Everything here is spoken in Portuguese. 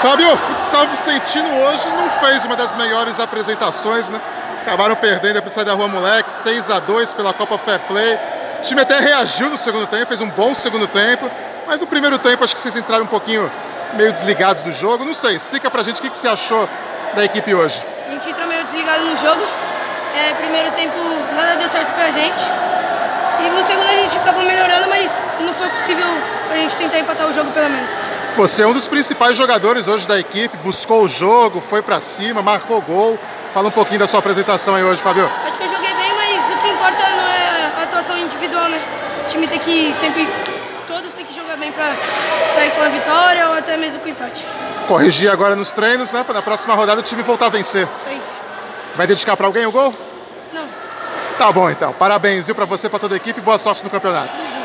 Fábio, o futsal vicentino hoje não fez uma das melhores apresentações, né? Acabaram perdendo para o Sai da Rua Moleque, 6-2 pela Copa Fair Play. O time até reagiu no segundo tempo, fez um bom segundo tempo, mas no primeiro tempo acho que vocês entraram um pouquinho meio desligados do jogo. Não sei, explica pra gente o que você achou da equipe hoje. A gente entrou meio desligado no jogo. Primeiro tempo nada deu certo pra gente. E no segundo a gente acabou melhorando, mas não foi possível pra gente tentar empatar o jogo pelo menos. Você é um dos principais jogadores hoje da equipe, buscou o jogo, foi pra cima, marcou gol. Fala um pouquinho da sua apresentação aí hoje, Fábio. Acho que eu joguei bem, mas o que importa não é a atuação individual, né? O time tem que sempre, todos têm que jogar bem pra sair com a vitória ou até mesmo com o empate. Corrigir agora nos treinos, né? Para na próxima rodada o time voltar a vencer. Isso aí. Vai dedicar pra alguém o gol? Não. Tá bom então. Parabéns, viu, pra você, pra toda a equipe. Boa sorte no campeonato.